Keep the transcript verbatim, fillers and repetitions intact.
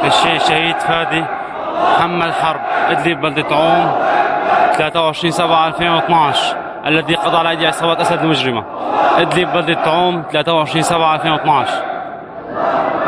الشهيد فادي محمد حرب، إدلب بلدة عوم، ثلاثة وعشرين سبعة ألفين واثنعش، الذي قضى على أيدي عصابات أسد المجرمة. إدلب بلدة عوم، ثلاثة وعشرين سبعة ألفين واثنعش.